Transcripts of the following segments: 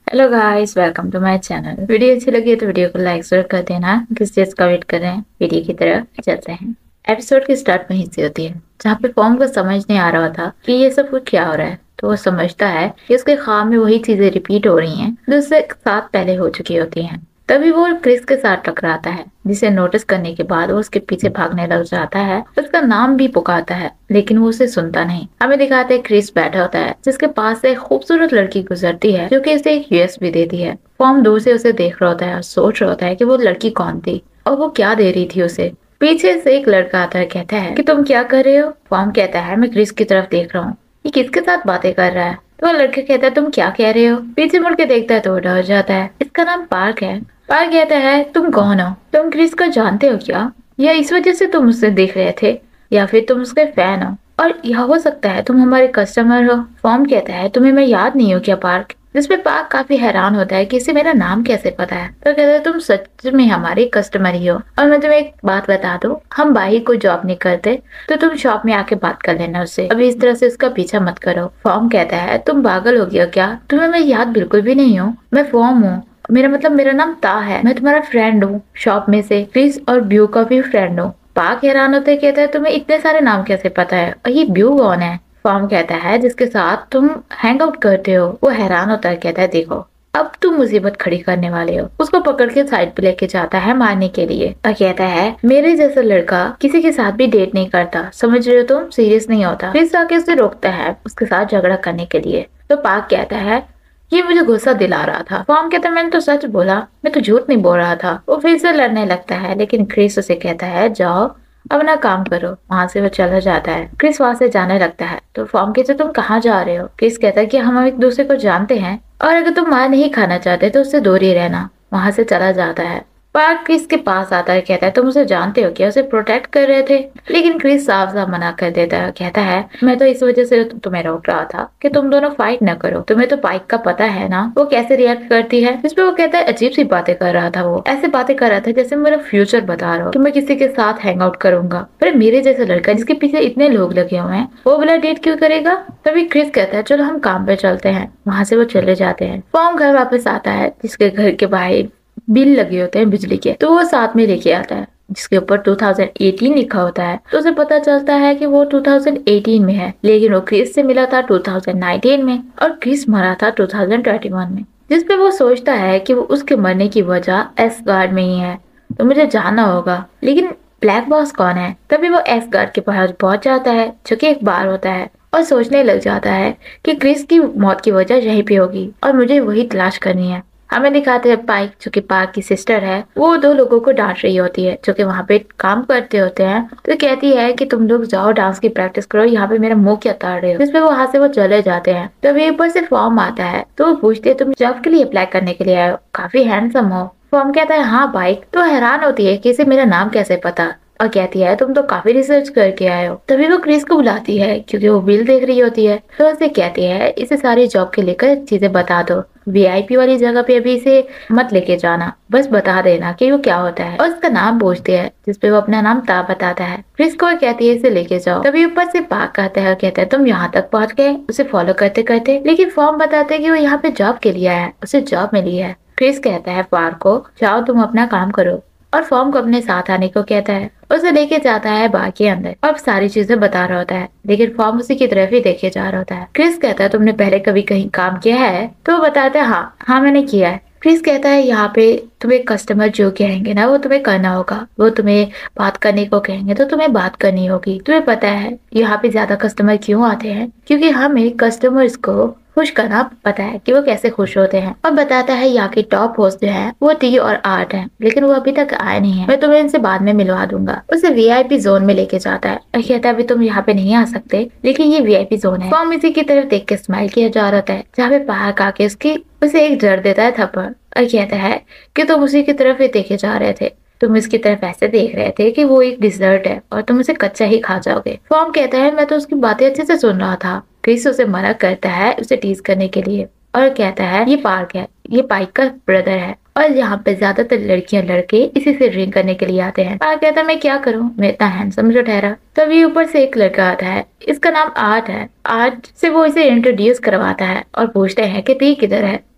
Hello guys, welcome to my channel. Video अच्छी लगी है तो वीडियो को लाइक जरूर कर देना। किस चीज का वेट कर रहे हैं, वीडियो की तरफ चलते हैं। एपिसोड की स्टार्ट वहीं से होती है जहाँ पे फॉर्म को समझ नहीं आ रहा था कि ये सब कुछ क्या हो रहा है। तो वो समझता है कि उसके ख्वाब में वही चीजें रिपीट हो रही हैं जो उससे साथ पहले हो चुकी होती हैं। तभी वो क्रिस के साथ टकराता है, जिसे नोटिस करने के बाद वो उसके पीछे भागने लग जाता है। उसका नाम भी पुकारता है लेकिन वो उसे सुनता नहीं। हमें दिखाते हैं क्रिस बैठा होता है जिसके पास से एक खूबसूरत लड़की गुजरती है जो कि उसे एक यूएस भी देती है। फॉर्म दूर से उसे देख रहा होता है और सोच रहा होता है कि वो लड़की कौन थी और वो क्या दे रही थी उसे। पीछे से एक लड़का आता है, कहता है कि तुम क्या कर रहे हो। फॉर्म कहता है मैं क्रिस की तरफ देख रहा हूँ, ये किसके साथ बातें कर रहा है। तो वो लड़का कहता है तुम क्या कह रहे हो। पीछे मुड़ के देखता है तो वो डर जाता है। इसका नाम पार्क है। पार्क कहता है तुम कौन हो, तुम क्रिस को जानते हो क्या, या इस वजह से तुम उसे देख रहे थे, या फिर तुम उसके फैन हो, और यह हो सकता है तुम हमारे कस्टमर हो। फॉर्म कहता है तुम्हें मैं याद नहीं हूँ क्या पार्क। जिसपे पार्क काफी हैरान होता है कि इसे मेरा नाम कैसे पता है। तो कहता है तुम सच में हमारे कस्टमर ही हो, और मैं तुम्हें एक बात बता दूं, हम बाही को जॉब नहीं करते, तो तुम शॉप में आके बात कर लेना उससे। अभी इस तरह से उसका पीछा मत करो। फॉर्म कहता है तुम पागल हो गया क्या, तुम्हें मैं याद बिल्कुल भी नहीं हूँ। मैं फॉर्म हूँ, मेरा नाम ता है, मैं तुम्हारा फ्रेंड हूँ, शॉप में से क्रिस और ब्यू का भी फ्रेंड हूँ। पाक हैरान होते कहता है तुम्हें इतने सारे नाम कैसे पता है, और ये ब्यू कौन है। फॉर्म कहता है जिसके साथ तुम हैंग आउट करते हो। वो हैरान होता है, कहता है देखो अब तुम मुसीबत खड़ी करने वाले हो। उसको पकड़ के साइड पे लेके जाता है मारने के लिए और कहता है मेरे जैसा लड़का किसी के साथ भी डेट नहीं करता, समझ रहे हो तुम, सीरियस नहीं होता। फिर आके उसे रोकता है उसके साथ झगड़ा करने के लिए। तो पाक कहता है ये मुझे गुस्सा दिला रहा था। फॉर्म कहता है मैंने तो सच बोला, मैं तो झूठ नहीं बोल रहा था। वो फिर से लड़ने लगता है लेकिन क्रिस उसे कहता है जाओ अपना काम करो। वहां से वो चला जाता है। क्रिस वहां से जाने लगता है तो फॉर्म कहते तुम कहाँ जा रहे हो। क्रिस कहता है कि हम एक दूसरे को जानते हैं और अगर तुम मार नहीं खाना चाहते तो उससे दूर ही रहना। वहां से चला जाता है। पार्क क्रिस के पास आता है, कहता है तुम उसे जानते हो क्या, उसे प्रोटेक्ट कर रहे थे। लेकिन क्रिस साफ साफ मना कर देता है, कहता है मैं तो इस वजह से तुम्हें रोक रहा था कि तुम दोनों फाइट न करो। तुम्हें तो पाइक का पता है ना वो कैसे रिएक्ट करती है। इस पे वो कहता है अजीब सी बातें कर रहा था, वो ऐसे बातें कर रहा था जैसे मेरा फ्यूचर बता रहा हो कि मैं किसी के साथ हैंग आउट करूंगा। पर मेरे जैसा लड़का जिसके पीछे इतने लोग लगे हुए हैं वो वाला डेट क्यों करेगा। तभी क्रिस कहता है चलो हम काम पे चलते हैं। वहां से वो चले जाते हैं। फॉर्म घर वापस आता है जिसके घर के बाहर बिल लगे होते हैं बिजली के, तो वो साथ में लेके आता है जिसके ऊपर 2018 लिखा होता है। तो उसे पता चलता है कि वो 2018 में है, लेकिन वो क्रिस से मिला था 2019 में और क्रिस मरा था 2021 में। जिसपे वो सोचता है कि वो उसके मरने की वजह एस गार्ड में ही है, तो मुझे जानना होगा लेकिन ब्लैक बॉस कौन है। तभी वो एस गार्ड के पास पहुंच जाता है जो कि एक बार होता है और सोचने लग जाता है कि क्रिस की मौत की वजह यहीं पे होगी और मुझे वही तलाश करनी है। हमें दिखाते हैं पाइक जो कि पार्क की सिस्टर है, वो दो लोगों को डांट रही होती है जो कि वहाँ पे काम करते होते हैं। तो कहती है कि तुम लोग जाओ डांस की प्रैक्टिस करो, यहाँ पे मेरा मुंह क्या ताड़ रहे हो। जिसपे वो वहाँ से वो चले जाते हैं। तभी ऊपर से फॉर्म आता है तो वो पूछते है तुम जॉब के लिए अप्लाई करने के लिए आए हो, काफी हैंडसम हो। फॉर्म कहता है हाँ पाइक। तो हैरान होती है कि इसे मेरा नाम कैसे पता, और कहती है तुम तो काफी रिसर्च करके आए हो। तभी वो क्रिस को बुलाती है क्योंकि वो बिल देख रही होती है। तो उसे कहती है इसे सारी जॉब के लेकर चीजें बता दो, वीआईपी वाली जगह पे अभी इसे मत लेके जाना, बस बता देना कि वो क्या होता है। और उसका नाम पूछते हैं जिसपे वो अपना नाम ता बताता है। क्रिस को कहती है इसे लेके जाओ। तभी ऊपर से पाक आता है और कहता है तुम यहाँ तक पहुँच गए। उसे फॉलो करते करते, लेकिन फॉर्म बताते है कि वो यहाँ पे जॉब के लिए आया है, उसे जॉब मिली है। क्रिस कहता है पार्क को जाओ तुम अपना काम करो, और फॉर्म को अपने साथ आने को कहता है। उसे लेके जाता है बार के अंदर और सारी चीजें बता रहा होता है, लेकिन फॉर्म उसी की तरफ ही देखे जा रहा होता है। क्रिस कहता है तुमने पहले कभी कहीं काम किया है। तो वो बताता है हाँ मैंने किया है। क्रिस कहता है यहाँ पे तुम्हें कस्टमर जो कहेंगे ना वो तुम्हें करना होगा, वो तुम्हें बात करने को कहेंगे तो तुम्हें बात करनी होगी। तुम्हें पता है यहाँ पे ज्यादा कस्टमर क्यों आते हैं, क्योंकि हमें कस्टमर्स को खुश करना पता है कि वो कैसे खुश होते हैं। और बताता है यहाँ की टॉप होस्ट जो है वो टी और आर्ट है, लेकिन वो अभी तक आए नहीं है, मैं तुम्हें इनसे बाद में मिलवा दूंगा। उसे वीआईपी जोन में लेके जाता है और कहता है अभी तुम यहाँ पे नहीं आ सकते, लेकिन ये वीआईपी जोन है। फॉर्म इसी की तरफ देख के स्माइल किया जा रहा है, जहाँ पे बाहर आके उसे एक जड़ देता है थप्पड़ और कहता है कि तुम उसी की तरफ ही देखे जा रहे थे, तुम इसकी तरफ ऐसे देख रहे थे कि वो एक डिजर्ट है और तुम उसे कच्चा ही खा जाओगे। फॉर्म कहता है मैं तो उसकी बातें अच्छे से सुन रहा था। क्रिस उसे मना करता है उसे टीज करने के लिए और कहता है ये पार्क है, ये पाइक का ब्रदर है और यहाँ पे ज्यादातर लड़कियां लड़के इसी से ड्रिंक करने के लिए आते हैं। पार्क कहता है मैं क्या करूँ, मैं इतना हैंडसम जो ठहरा। तभी ऊपर से एक लड़का आता है, इसका नाम आर्ट है। आर्ट से वो इसे इंट्रोड्यूस करवाता है और पूछते हैं कि ती किधर है।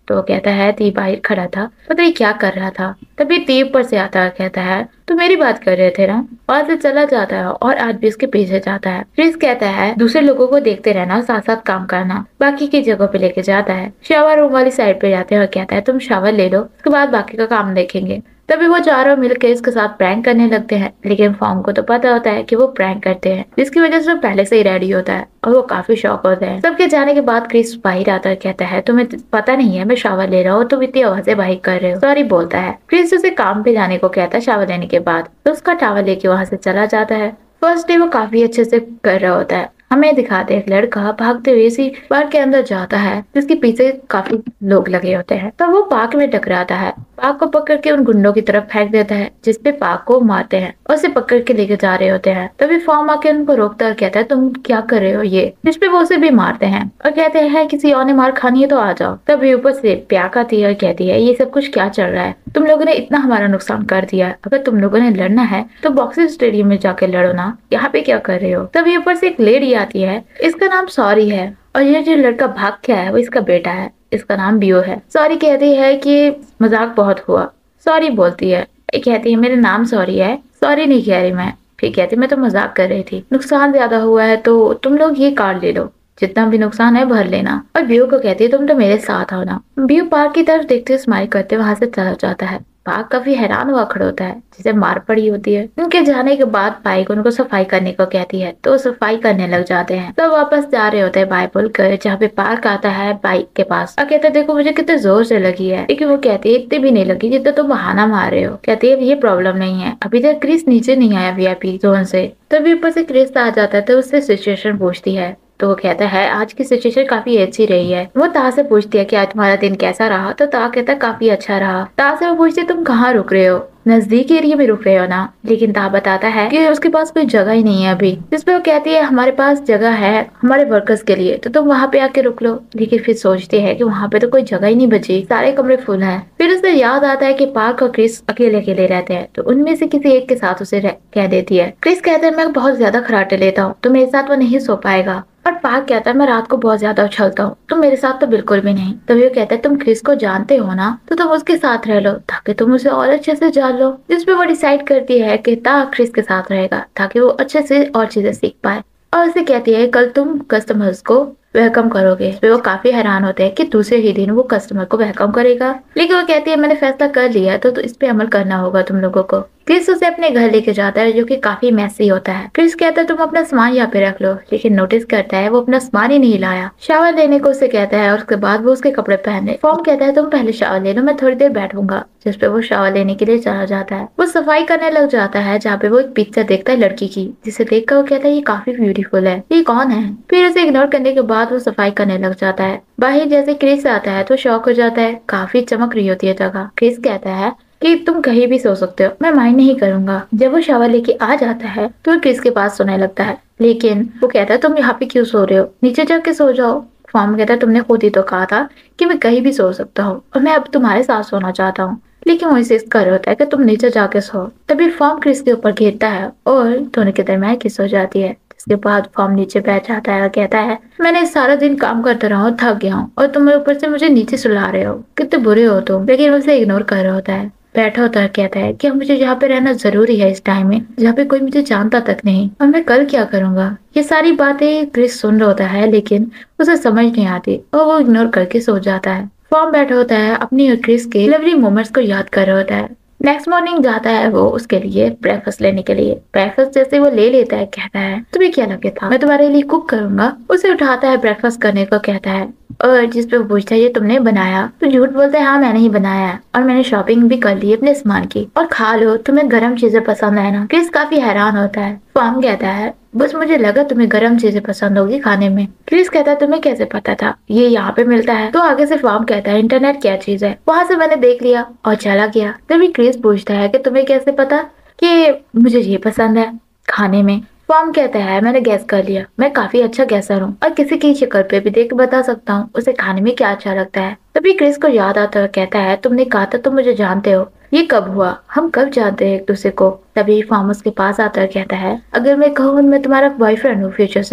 तो वो कहता है दी बाहर खड़ा था, पता नहीं क्या कर रहा था। तभी दी ऊपर से आता है, कहता है तो मेरी बात कर रहे थे ना। वहां से चला जाता है और आज भी उसके पीछे जाता है। क्रिस कहता है दूसरे लोगों को देखते रहना, साथ साथ काम करना, बाकी की जगह पे लेके जाता है। शावर रूम वाली साइड पे जाते हैं और कहता है तुम शावर ले लो, उसके बाद बाकी का काम देखेंगे। तभी वो चारों मिलकर इसके साथ प्रैंक करने लगते हैं, लेकिन फॉर्म को तो पता होता है कि वो प्रैंक करते हैं, जिसकी वजह से वो पहले से ही रेडी होता है और वो काफी शॉक होता है। सबके जाने के बाद क्रिस बाहर आता है, कहता है तुम्हें पता नहीं है मैं शावर ले रहा हूँ, तुम इतनी आवाजें बाहर कर रहे हो, सॉरी बोलता है। क्रिस उसे काम पे जाने को कहता है शावर लेने के बाद, तो उसका टावल लेके वहां से चला जाता है। फर्स्ट डे वो काफी अच्छे से कर रहा होता है। हमें दिखाते एक लड़का भागते हुए इसी पार्क के अंदर जाता है, जिसके पीछे काफी लोग लगे होते हैं। तब वो पार्क में टकराता है, पार्क को पकड़ के उन गुंडों की तरफ फेंक देता है, जिसपे पार्क को मारते हैं और उसे पकड़ के लेके जा रहे होते हैं। तभी फॉर्म आके उनको रोकता है और कहता है तुम क्या कर रहे हो ये, जिसपे वो उसे भी मारते हैं और कहते हैं किसी और ने मार खानी है तो आ जाओ। तभी ऊपर से प्याक आती है और कहती है ये सब कुछ क्या चल रहा है, तुम लोगों ने इतना हमारा नुकसान कर दिया है, अगर तुम लोगों ने लड़ना है तो बॉक्सिंग स्टेडियम में जाके लड़ो ना, यहाँ पे क्या कर रहे हो। तभी ऊपर से एक लेडी आती है, इसका नाम सॉरी है और ये जो लड़का भाग के आया है वो इसका बेटा है, इसका नाम बियो है। सॉरी कहती है कि मजाक बहुत हुआ, सॉरी बोलती है, कहती है मेरा नाम सॉरी है, सॉरी नहीं कह रही मैं, फिर कहती मैं तो मजाक कर रही थी, नुकसान ज्यादा हुआ है तो तुम लोग ये कार्ड ले लो, जितना भी नुकसान है भर लेना। और बियो को कहती है तुम तो मेरे साथ आओ ना। बियो पार्क की तरफ देखते हुए स्माइल करते वहां से चला जाता है। पार्क काफी हैरान हुआ खड़ा होता है, जिसे मार पड़ी होती है। उनके जाने के बाद बाइक उनको सफाई करने को कहती है, तो सफाई करने लग जाते हैं। तो वापस जा रहे होते हैं बाय बोलकर, जहाँ पे पार्क आता है बाइक के पास और कहते देखो मुझे कितने जोर से लगी है, लेकिन वो कहती है इतनी भी नहीं लगी जितना तुम बहाना मार रहे हो। कहती है ये प्रॉब्लम नहीं है, अभी तक क्रिस नीचे नहीं आया वीआईपी जोन से। तभी ऊपर से क्रिस आ जाता है तो उससे सिचुएशन पूछती है, तो वो कहता है आज की सिचुएशन काफी अच्छी रही है। वो ता से पूछती है कि आज तुम्हारा दिन कैसा रहा, तो ता कहता है काफी अच्छा रहा। ता से वो पूछती है तुम कहाँ रुक रहे हो, नजदीक एरिया में रुक रहे हो ना, लेकिन ता बताता है कि उसके पास कोई जगह ही नहीं है अभी। जिसपे वो कहती है हमारे पास जगह है हमारे वर्कर्स के लिए, तो तुम वहाँ पे आके रुक लो। लेकिन फिर सोचते हैं कि वहाँ पे तो कोई जगह ही नहीं बची, सारे कमरे फुल हैं। फिर उसे याद आता है कि पार्क और क्रिस अकेले अकेले रहते हैं, तो उनमें से किसी एक के साथ उसे कह देती है। क्रिस कहता है मैं बहुत ज्यादा खराटे लेता हूँ, तो मेरे साथ वो नहीं सो पाएगा। और पार्क कहता है मैं रात को बहुत ज्यादा उछलता हूँ, तो मेरे साथ तो बिल्कुल भी नहीं। तभी वो कहता है तुम क्रिस को जानते हो ना, तो तुम उसके साथ रह लो ताकि तुम उसे और अच्छे से जान लो। जिसपे वो डिसाइड करती है कि ता क्रिस के साथ रहेगा ताकि वो अच्छे से और चीजें सीख पाए। और उसे कहती है कल तुम कस्टमर्स को वेलकम करोगे। वो काफी हैरान होते हैं कि दूसरे ही दिन वो कस्टमर को वेलकम करेगा, लेकिन वो कहती है मैंने फैसला कर लिया है तो इस पे अमल करना होगा तुम लोगों को। क्रिस उसे अपने घर लेके जाता है, जो कि काफी मैसी होता है। क्रिस कहता है तुम अपना सामान यहाँ पे रख लो, लेकिन नोटिस करता है वो अपना सामान ही नहीं लाया। शावर लेने को उसे कहता है और उसके बाद वो उसके कपड़े पहने। फॉर्म कहता है तुम पहले शावर ले लो, मैं थोड़ी देर बैठूंगा। जिसपे वो शावर लेने के लिए चला जाता है। वो सफाई करने लग जाता है, जहाँ पे वो एक पिक्चर देखता है लड़की की, जिसे देखकर वो कहता है ये काफी ब्यूटीफुल है, ये कौन है। फिर उसे इग्नोर करने के बाद वो सफाई करने लग जाता है। बाहर जैसे क्रिस आता है तो शॉक हो जाता है, काफी चमक रही होती है जगह। क्रिस कहता है कि तुम कहीं भी सो सकते हो, मैं माइंड नहीं करूंगा। जब वो शावर लेके आ जाता है तो क्रिस के पास सोने लगता है, लेकिन वो कहता है तुम यहाँ पे क्यों सो रहे हो, नीचे जाके सो जाओ। फॉर्म कहता है तुमने खुद ही तो कहा था कि मैं कहीं भी सो सकता हूँ और मैं अब तुम्हारे साथ सोना चाहता हूँ, लेकिन वो इंसिस्ट कर रहा होता है कि तुम नीचे जाके सो। तभी फॉर्म क्रिस के ऊपर घेरता है और दोनों के दरमियान किस हो जाती है। इसके बाद फॉर्म नीचे बैठ जाता है और कहता है मैंने सारा दिन काम करता रहा हूँ, थक गया हूँ और तुम ऊपर से मुझे नीचे सुला रहे हो, कितने बुरे हो तुम। लेकिन उसे इग्नोर कर रहा होता है। बैठा होता है, कहता है कि मुझे यहाँ पे रहना जरूरी है इस टाइम में जहाँ पे कोई मुझे जानता तक नहीं, और मैं कल क्या करूंगा। ये सारी बातें क्रिस सुन रहा होता है, लेकिन उसे समझ नहीं आती और वो इग्नोर करके सो जाता है। फॉर्म बैठा होता है, अपनी और क्रिस के लवली मोमेंट्स को याद कर रहा होता है। नेक्स्ट मॉर्निंग जाता है वो उसके लिए ब्रेकफास्ट लेने के लिए। ब्रेकफास्ट जैसे वो ले लेता है, कहता है तुम्हें क्या लगे था, मैं तुम्हारे लिए कुक करूंगा। उसे उठाता है, ब्रेकफास्ट करने को कहता है, और जिस पे वो पूछता है ये तुमने बनाया, तो झूठ बोलता है हाँ मैंने ही बनाया और मैंने शॉपिंग भी कर ली अपने सामान की, और खा लो, तुम्हें गर्म चीजें पसंद है ना। क्रिस काफी हैरान होता है। फॉर्म कहता है बस मुझे लगा तुम्हें गर्म चीजें पसंद होगी खाने में। क्रिस कहता है तुम्हें कैसे पता था ये यहाँ पे मिलता है। तो आगे से फॉर्म कहता है इंटरनेट क्या चीज है, वहाँ से मैंने देख लिया और चला गया। तभी क्रिस पूछता है कि तुम्हें कैसे पता कि मुझे ये पसंद है खाने में। फॉर्म कहता है मैंने गैस कर लिया, मैं काफी अच्छा गैसर हूँ और किसी की शक्ल पे भी देख के बता सकता हूँ उसे खाने में क्या अच्छा लगता है। तभी क्रिस को याद आता है, कहता है तुमने कहा था तुम मुझे जानते हो, ये कब हुआ, हम कब जानते हैं एक दूसरे को। तभी फॉर्म उसके पास आता है, कहता है अगर मैं कहूँ मैं तुम्हारा बॉयफ्रेंड हूँ फ्यूचर से,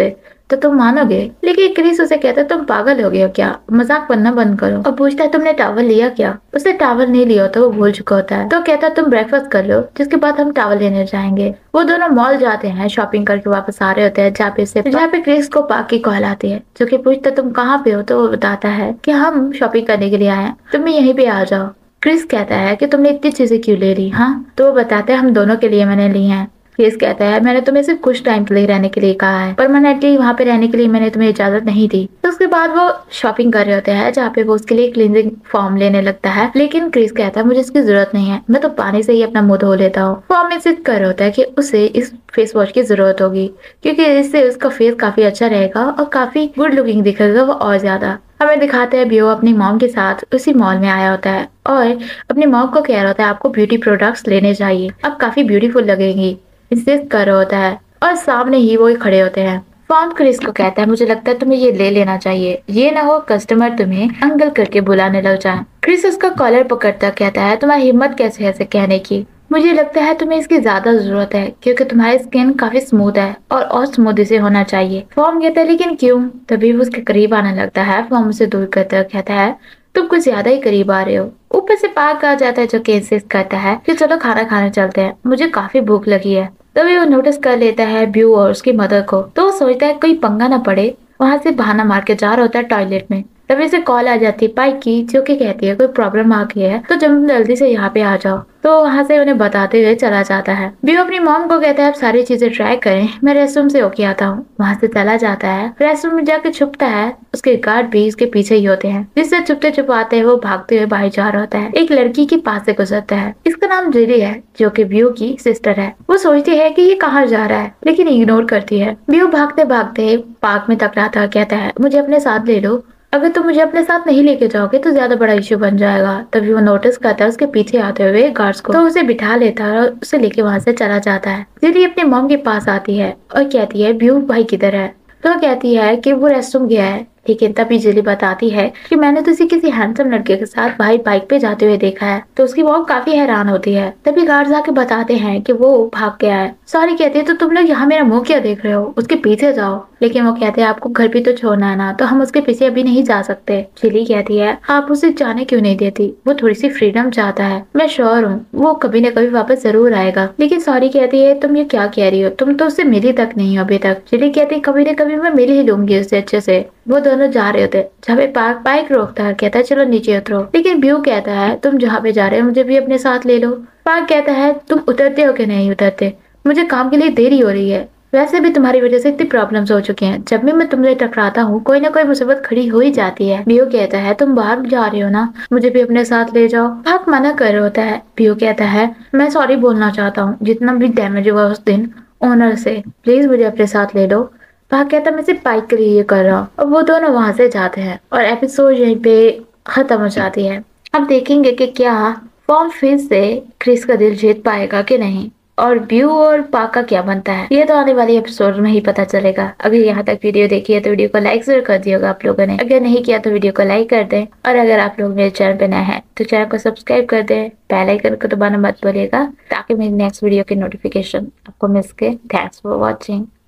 तो तुम मानोगे? लेकिन क्रिस उसे कहता है तुम पागल हो गए हो क्या, मजाक बनना बंद करो। और पूछता है तुमने टॉवल लिया क्या? उसे टॉवल नहीं लिया होता, वो भूल चुका होता है। तो कहता है तुम ब्रेकफास्ट कर लो, जिसके बाद हम टॉवल लेने जाएंगे। वो दोनों मॉल जाते हैं, शॉपिंग करके वापस आ रहे होते हैं, जहाँ पे क्रिस को पार्क की कॉल आती है, जो कि पूछता तुम कहाँ पे हो? तो वो बताता है कि हम शॉपिंग करने के लिए आए हैं, तुम भी यहीं पे आ जाओ। क्रिस कहता है कि तुमने इतनी चीजें क्यों ले ली? हाँ, तो वो बताते हैं हम दोनों के लिए मैंने ली हैं। क्रिस कहता है मैंने तुम्हें सिर्फ कुछ टाइम के लिए रहने के लिए कहा है, परमानेंटली वहाँ पे रहने के लिए मैंने तुम्हें इजाजत नहीं दी। तो उसके बाद वो शॉपिंग कर रहे होते हैं, जहाँ पे वो उसके लिए क्लींजिंग फॉर्म लेने लगता है। लेकिन क्रिस कहता है मुझे इसकी जरूरत नहीं है, मैं तो पानी से ही अपना मुंह धो लेता हूँ। फॉर्म में जिद कर रहा होता है कि उसे इस फेस वॉश की जरूरत होगी, क्योंकि इससे उसका फेस काफी अच्छा रहेगा और काफी गुड लुकिंग दिखेगा वो और ज्यादा। हमें दिखाते हैं बियो अपनी मॉम के साथ उसी मॉल में आया होता है और अपनी मॉम को कह रहा होता है आपको ब्यूटी प्रोडक्ट्स लेने चाहिए, अब काफी ब्यूटीफुल लगेंगी, इंसिस्ट कर रहा होता है। और सामने ही वो खड़े होते हैं। फॉर्म क्रिस को कहता है मुझे लगता है तुम्हें ये ले लेना चाहिए, ये ना हो कस्टमर तुम्हें अंकल करके बुलाने लग जाए। क्रिस उसका कॉलर पकड़ता कहता है तुम्हारी हिम्मत कैसे है ऐसे कहने की? मुझे लगता है तुम्हें इसकी ज्यादा जरूरत है, क्योंकि तुम्हारी स्किन काफी स्मूथ है और स्मूथ इसे होना चाहिए। फॉर्म कहता है लेकिन क्यों? तभी वो उसके करीब आने लगता है। फॉर्म उसे दूर करता कहता है तुम कुछ ज्यादा ही करीब आ रहे हो। ऊपर से पार्क आ जाता है, जो कि इंसिस्ट करता है कि चलो खाना खाने चलते हैं, मुझे काफी भूख लगी है। तभी वो नोटिस कर लेता है ब्यू और उसकी मदर को, तो वो सोचता है कोई पंगा ना पड़े, वहां से बहाना मार के जा रहा होता है टॉयलेट में। तभी से कॉल आ जाती है पाइक की, जो कि कहती है कोई प्रॉब्लम आ गई है तो जल्दी से यहाँ पे आ जाओ। तो वहाँ से उन्हें बताते हुए चला जाता है। बियो अपनी मॉम को कहता है आप सारी चीजें ट्राई करें, मैं रेस्टरूम से होके आता हूँ। वहाँ से चला जाता है, रेस्टरूम में जाके छुपता है, उसके गार्ड भी उसके पीछे ही होते हैं, जिससे छुपते छुपाते वो भागते हुए बाहर जा रहा होता है। एक लड़की के पास से गुजरता है, इसका नाम जिली है, जो कि बियो की सिस्टर है। वो सोचती है कि ये कहाँ जा रहा है, लेकिन इग्नोर करती है। बियो भागते भागते पार्क में टकराता कहता है मुझे अपने साथ ले लो, अगर तुम मुझे अपने साथ नहीं लेके जाओगे तो ज्यादा बड़ा इश्यू बन जाएगा। तभी वो नोटिस करता है उसके पीछे आते हुए गार्ड्स को, तो उसे बिठा लेता है और उसे लेके वहां से चला जाता है। जिली अपने मॉम के पास आती है और कहती है ब्यू भाई किधर है? तो वो कहती है कि वो रेस्टरूम गया है। लेकिन तभी जिली बताती है कि मैंने तो इसे किसी हैंडसम लड़के के साथ भाई बाइक पे जाते हुए देखा है। तो उसकी मॉम काफी हैरान होती है। तभी गार्ड्स आके बताते हैं कि वो भाग गया है। सॉरी कहती है तो तुम लोग यहाँ मेरा मुंह क्या देख रहे हो, उसके पीछे जाओ। लेकिन वो कहते हैं आपको घर भी तो छोड़ना है ना, तो हम उसके पीछे अभी नहीं जा सकते। जिली कहती है आप उसे जाने क्यों नहीं देती, वो थोड़ी सी फ्रीडम चाहता है। मैं श्योर हूँ वो कभी न कभी वापस जरूर आएगा। लेकिन सॉरी कहती है तुम ये क्या कह रही हो, तुम तो उससे मिली तक नहीं हो अभी तक। जिली कहती है कभी न कभी मैं मिल ही लूंगी उससे अच्छे से। वो दोनों जा रहे होते, जहाँ पे पार्क बाइक रोकता है, कहता है चलो नीचे उतरो। लेकिन ब्यू कहता है तुम जहाँ पे जा रहे हो मुझे भी अपने साथ ले लो। पार्क कहता है तुम उतरते हो कि नहीं उतरते, मुझे काम के लिए देरी हो रही है, वैसे भी तुम्हारी वजह से इतनी प्रॉब्लम्स हो चुकी हैं, जब भी मैं तुमसे टकराता हूँ कोई ना कोई मुसीबत खड़ी हो ही जाती है। बियो कहता है तुम बाहर जा रहे हो ना, मुझे भी अपने साथ ले जाओ। पार्क मना कर रहा होता है। बियो कहता है मैं सॉरी बोलना चाहता हूँ जितना भी डैमेज हुआ उस दिन ओनर से, प्लीज मुझे अपने साथ ले लो। पार्क कहता मैं सिर्फ बाइक के लिए ये कर रहा हूँ। और वो दोनों वहां से जाते हैं और एपिसोड यहीं पे खत्म हो जाती है। अब देखेंगे कि क्या फॉर्म फिर से क्रिस का दिल जीत पाएगा कि नहीं, और ब्यू और पाक का क्या बनता है, ये तो आने वाली एपिसोड में ही पता चलेगा। अगर यहाँ तक वीडियो देखी है तो वीडियो को लाइक जरूर कर दिएगा आप लोगों ने, अगर नहीं किया तो वीडियो को लाइक कर दें। और अगर आप लोग मेरे चैनल पे नए हैं तो चैनल को सब्सक्राइब कर दें, बेल आइकन को दबाना मत भूलिएगा, ताकि मेरी नेक्स्ट वीडियो की नोटिफिकेशन आपको मिल सके। Thanks for watching.